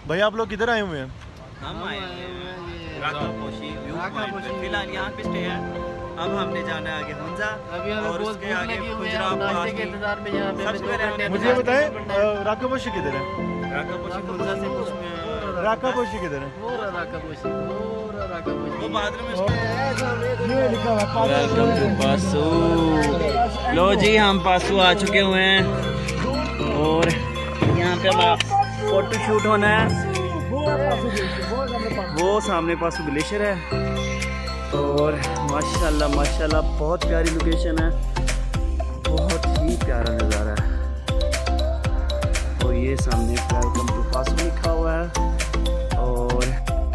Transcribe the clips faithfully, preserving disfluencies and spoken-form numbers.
भाई आप लोग किधर आए हुए हैं? हम आए हैं राकापोशी व्यू पॉइंट पे। फिलहाल यहाँ पे स्टे है। अब हमने जाना है आगे हुंजा। अभी हमें और बहुत उसके भूख आगे लगी हुई है, खुजरा हम नाश्ते पास के इंतजार में यहाँ पे सबसे पहले हमने मुझे बताएं राकापोशी किधर है? राकापोशी हुंजा से कुछ में राकापोशी किधर है? वो रहा राकापोशी, वो रहा राकापोशी। वो बाद में उसके ये लिखा हुआ है वेलकम टू पासू। लो जी हम पासू आ चुके हुए हैं और यहाँ पे हमारा फोटो शूट होना है। वो सामने पासू ग्लेशियर है और माशाल्लाह माशाल्लाह बहुत प्यारी लोकेशन है, बहुत ही प्यारा नज़ारा है। और ये सामने वेलकम टू पासू लिखा हुआ है। और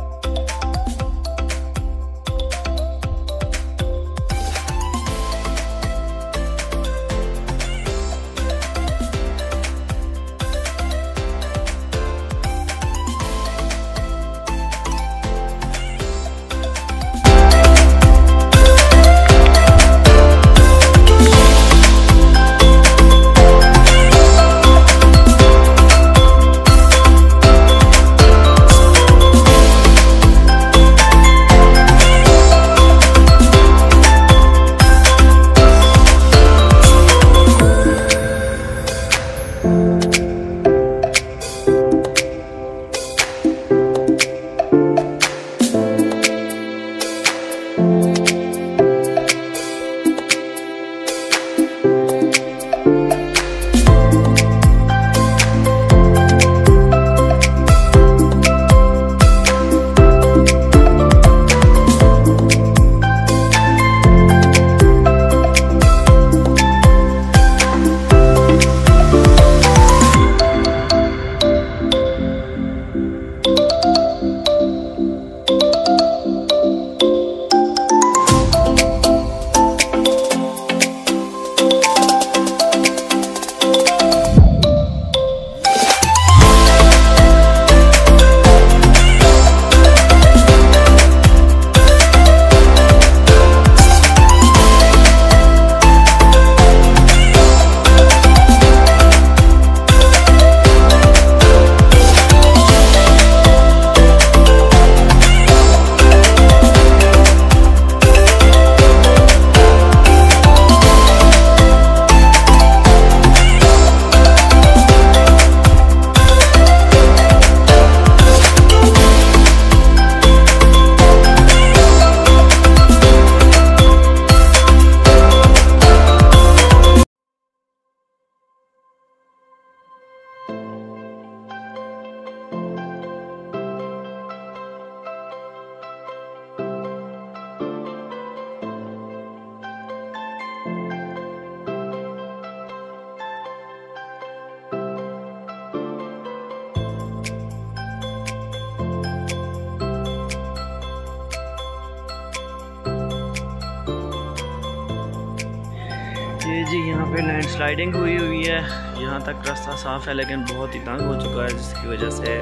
ये जी यहाँ पे लैंड स्लाइडिंग हुई हुई है। यहाँ तक रास्ता साफ़ है लेकिन बहुत ही तंग हो चुका है, जिसकी वजह से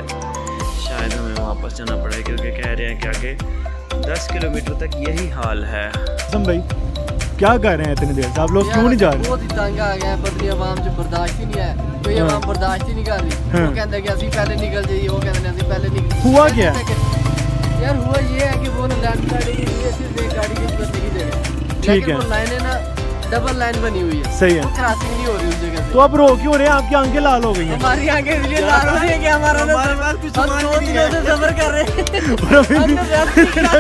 शायद हमें वापस जाना पड़ेगा, क्योंकि कह रहे हैं कि आगे दस किलोमीटर तक यही हाल है। आजम भाई क्या कर रहे हैं इतनी देर से? आप लोग क्यों नहीं जा रहे? बहुत ही तंग आ गया है, बदली आवाम जो बर्दाश्त ही नहीं है, कोई आवाम बर्दाश्त ही नहीं कर रही। वो कहते हैं कि असं पहले निकल जाइए, वो कहते हैं असं पहले निकल। हुआ क्या यार? हुआ ये है कि वो लैंड स्लाइडिंग सिर्फ एक गाड़ी की जरूरत नहीं जगह, ठीक है, वो लाइन है ना डबल लाइन बनी हुई है, सही है, क्रॉसिंग नहीं हो रही उस जगह से। तो अब रो क्यों रहे हैं? आपकी आंखें लाल हो गई हैं। हमारी आंखें इसलिए लाल हो रही है कि हमारा ना हम दो दिनों से सफर कर रहे हैं।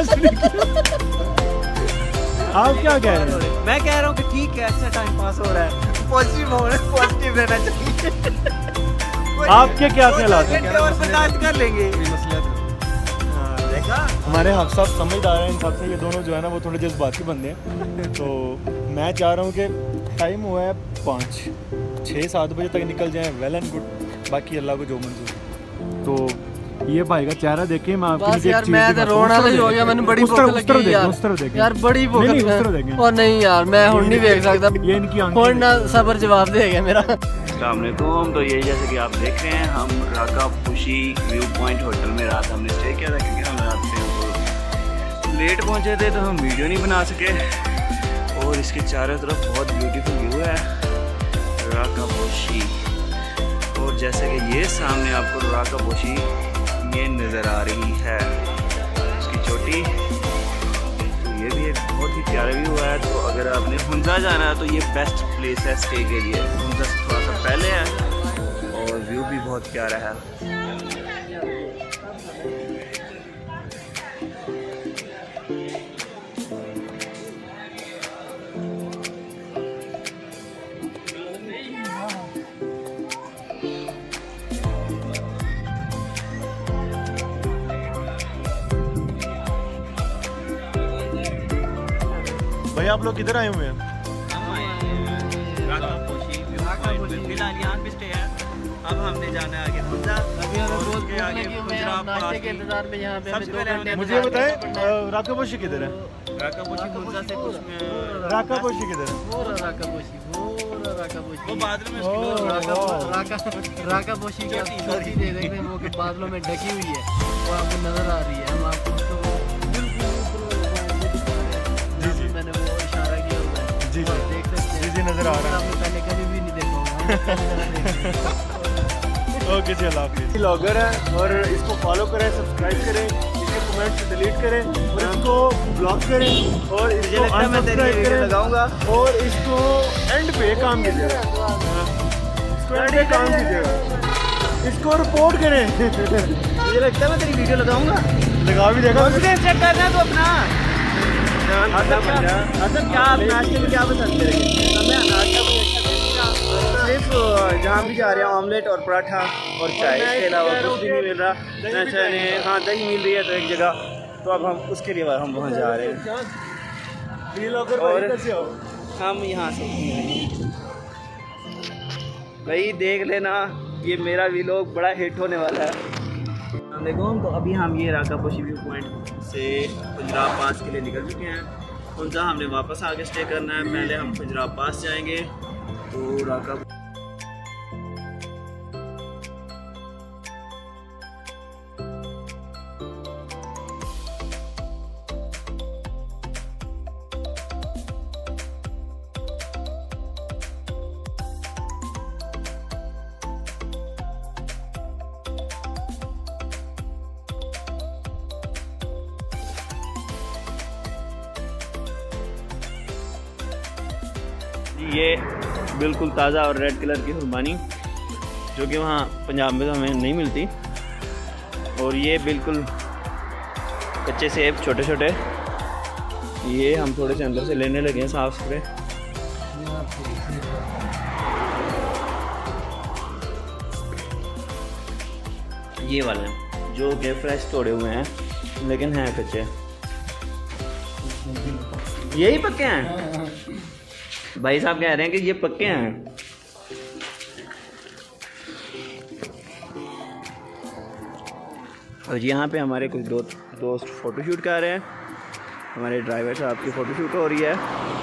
आप क्या कह रहे हैं? मैं कह रहा हूँ कि ठीक है, अच्छा टाइम पास हो रहा है, पॉजिटिव हो रहा है, पॉजिटिव रहना चाहिए। आपके क्या ख्यालात हैं? और बर्दाश्त कर लेंगे। हमारे हक साहब समझदार हैं, इन सबसे ये दोनों जो है ना वो थोड़े जज्बाती बंदे हैं। तो मैं चाह रहा हूँ कि टाइम हुआ है पाँच छः सात बजे तक निकल जाएं, वेल एंड गुड, बाकी अल्लाह को जो मंजूर। तो ये भाई का चेहरा देखें, मैं आपके लिए यार मैं तो रोना ही हो गया, मैंने बड़ी भूख लगी यार, उस तरफ देखें यार बड़ी भूख लगी। और नहीं यार मैं हुन नहीं देख सकता, ये इनकी आंखें हुन ना सबर जवाब देगा मेरा। अस्सलाम वालेकुम। तो ये जैसे कि आप देख रहे हैं, हम राकापोशी व्यू पॉइंट होटल में रात हमने स्टे किया था, क्योंकि हम रात में तो लेट पहुंचे थे तो हम वीडियो नहीं बना सके। और इसके चारों तरफ बहुत ब्यूटीफुल व्यू है राकापोशी। और जैसे कि ये सामने आपको राकापोशी नज़र आ रही है उसकी चोटी। तो ये भी एक बहुत ही प्यारा व्यू है। तो अगर आपने हुंजा जाना है तो ये बेस्ट प्लेस है स्टे के लिए। हुंजा से थोड़ा सा पहले है और व्यू भी बहुत प्यारा है। भाई आप लोग किधर आए हुए हैं? फिलहाल यहाँ पे स्टे है। अब हमने जाना है आगे हुंजा। अभी हमें बहुत उसके भूख आगे लगी हुई है, खुजरा हम नाश्ते पास के इंतजार में यहाँ पे हमें सबसे दो पहले घंटे मुझे बताएं राकापोशी किधर है? राकापोशी हुंजा से कुछ राकापोशी किधर है? वो रहा राकापोशी, वो रहा राकापोशी। वो बादल में ओह, उसकी राका राका राकापोशी की आप चोटी दे देखते हैं, वो के बादलों में ढकी हुई है, वो आपको नजर आ रही है। हम आपको तो बिल्कुल ऊपर मैंने वो इशारा किया हुआ है, जी वो आप देख सकते हैं। जी जी नजर आ रहा है। आपने पहले कभी भी नहीं देखा होगा। ओके जी अल्लाह हाफिज़। ब्लॉगर है और इसको फॉलो करें, सब्सक्राइब करें, इसके कमेंट्स डिलीट करें और इसको ब्लॉक करें और इसको अनसब्सक्राइब करें लगाऊंगा और इसको एंड पे काम कीजिएगा, इसको एंड पे काम कीजिएगा, इसको रिपोर्ट करें। मुझे लगता है मैं तेरी वीडियो लगाऊंगा। लगा भी देगा। चेक करना है तो अपना मतलब क्या आप नाश्ते में क्या पसंद करेंगे? हमें नाश्ता सिर्फ जहाँ भी जा रहे हैं ऑमलेट और पराठा और चाय, इसके अलावा कुछ भी नहीं मिल रहा। अच्छा नहीं, हाँ दही मिल रही है तो एक जगह, तो अब हम उसके लिए हम वहाँ जा रहे हैं और हम यहाँ से भाई देख लेना ये मेरा व्लॉग बड़ा हिट होने वाला है। देखो तो अभी हम ये राकापोशी व्यू पॉइंट से खुजराब पास के लिए निकल चुके हैं। हुंजा हमने वापस आगे स्टे करना है। पहले हम खुजराब पास जाएंगे तो राका ये बिल्कुल ताज़ा और रेड कलर की खुरबानी जो कि वहाँ पंजाब में तो हमें नहीं मिलती। और ये बिल्कुल कच्चे सेब छोटे छोटे, ये हम थोड़े से अंदर से लेने लगे हैं साफ सुथरे। ये वाले हैं जो कि फ्रेश तोड़े हुए हैं लेकिन हैं कच्चे। यही पक्के हैं? भाई साहब कह रहे हैं कि ये पक्के हैं। और यहाँ पे हमारे कुछ दो दोस्त फ़ोटोशूट कर रहे हैं। हमारे ड्राइवर साहब की फ़ोटोशूट हो रही है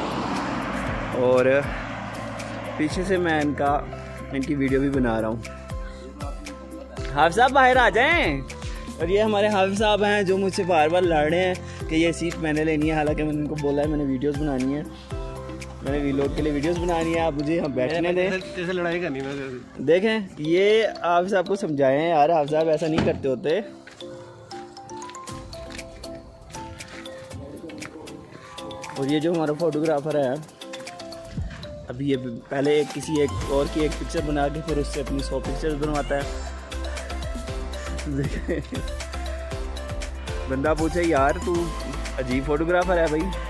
और पीछे से मैं इनका इनकी वीडियो भी बना रहा हूँ। हाफिज़ साहब बाहर आ जाएं। और ये हमारे हाफिज़ साहब हैं जो मुझसे बार बार लड़ रहे हैं कि ये सीट मैंने लेनी है, हालांकि मैंने इनको बोला है मैंने वीडियोस बनानी है, मैंने व्लॉग के लिए वीडियोस बनानी है, आप मुझे यहाँ बैठने दें। जैसे लड़ाई करनी है। देखें ये हाफिज़ साहब को समझाएं यार, हाफिज़ साहब ऐसा नहीं करते होते। और ये जो हमारा फोटोग्राफर है अभी ये पहले एक किसी एक और की एक पिक्चर बना के फिर उससे अपनी सौ पिक्चर्स बनवाता है। बंदा पूछे यार तू अजीब फोटोग्राफर है भाई।